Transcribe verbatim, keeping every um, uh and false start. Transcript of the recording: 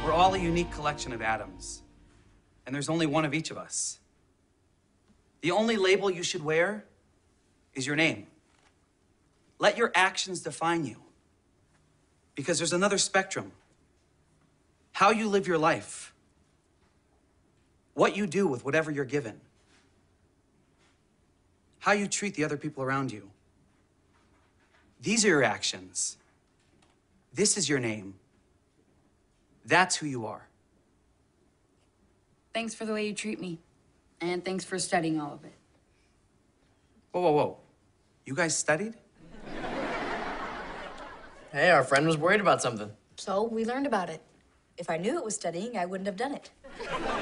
We're all a unique collection of atoms, and there's only one of each of us. The only label you should wear is your name. Let your actions define you, because there's another spectrum. How you live your life, what you do with whatever you're given, how you treat the other people around you. These are your actions. This is your name. That's who you are. Thanks for the way you treat me. And thanks for studying all of it. Whoa, whoa, whoa. You guys studied? Hey, our friend was worried about something. So we learned about it. If I knew it was studying, I wouldn't have done it.